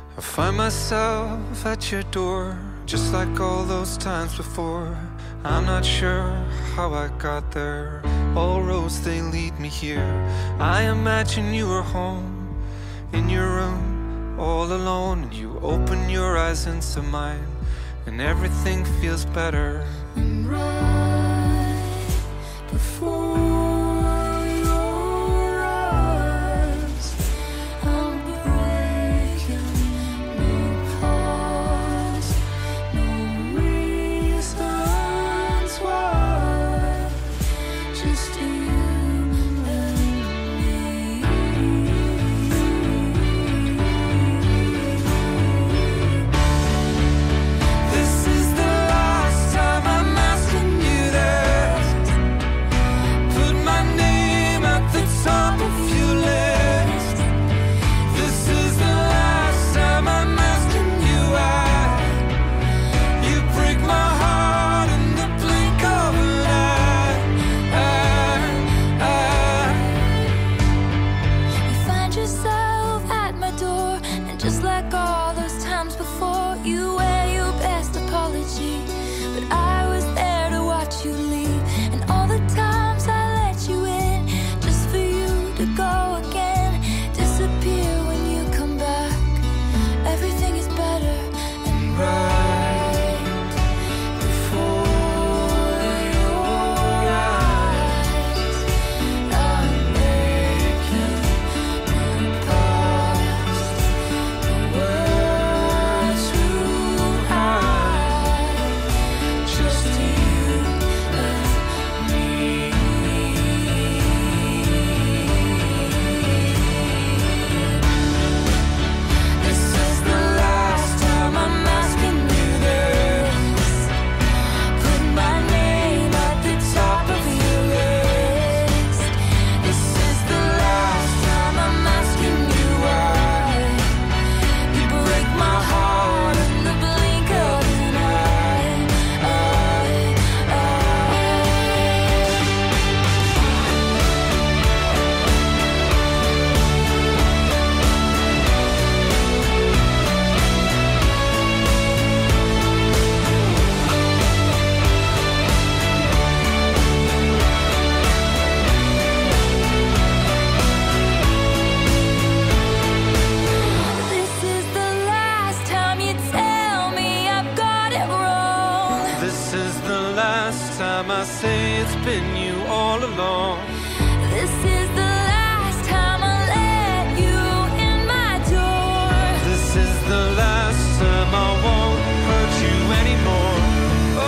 I find myself at your door, just like all those times before. I'm not sure how I got there. All roads, they lead me here. I imagine you were home, in your room, all alone, and you open your eyes into mine, and everything feels better. And right before your eyes, I'm breaking no pause, no reasons why, just you and me. This is the last time I'm asking you that. Put my name at the top of your list. This is the last time I'm asking you out. You break my heart in the blink of an eye. You find yourself at my door, and just like all those times before, you wear your best apology. But I was there to watch you leave, and all the times I let you in, just for you to go again, disappear when you come back. Everything is better and right before your eyes. I'm making new past, words to hide, just you and me. This is the last time I'm asking you this. Put my name at the top of your list. This is the last time I'm asking you why. You break my heart in the blink of an eye. This is the last time you tell me I've got it wrong. This is the last time I say it's been you all along. This is the last time I let you in my door. This is the last time I won't hurt you anymore. Oh,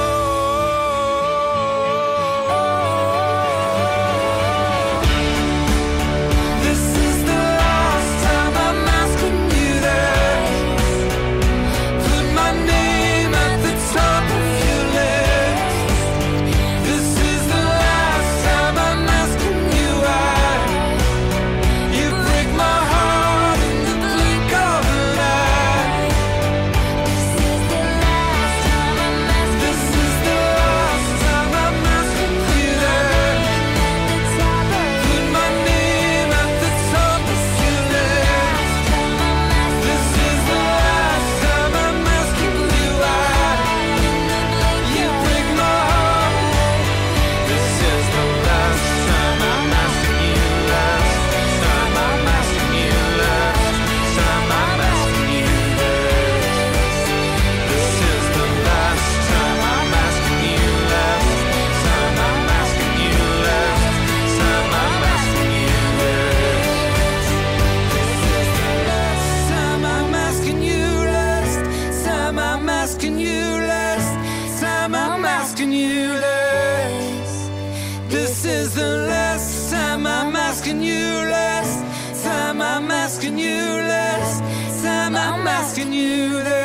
this is the last time I'm asking you that. Put my name at the top of your list. This is the last time I'm asking you out. You break my heart in the blink of an eye. This is the last time I'm asking. This is the last time I'm asking you that. Put my name at the top of your list. This is the last time I'm asking you out. You break my heart. This is the last time I'm asking you last. Time I'm asking you last. Time I'm asking you last. This is the last time I'm asking you last. Time I'm asking you last. Time I'm asking you last. This is the last time I'm asking you last. Time I'm asking you last. Time I'm asking you last. This is the last time I'm asking you last. Time I'm asking you last. Time I'm asking you last.